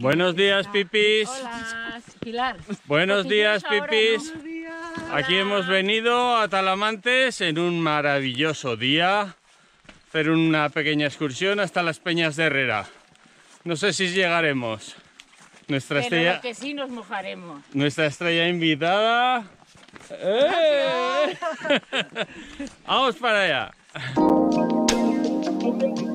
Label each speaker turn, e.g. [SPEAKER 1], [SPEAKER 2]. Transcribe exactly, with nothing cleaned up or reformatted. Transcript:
[SPEAKER 1] Buenos días, Pipis.
[SPEAKER 2] Hola, Pilar.
[SPEAKER 1] Buenos días, Pipis. Aquí hemos venido a Talamantes en un maravilloso día. Hacer una pequeña excursión hasta las Peñas de Herrera. No sé si llegaremos. Nuestra
[SPEAKER 2] Pero
[SPEAKER 1] estrella,
[SPEAKER 2] lo que sí nos mojaremos.
[SPEAKER 1] nuestra estrella invitada. ¡Eh! Vamos para allá.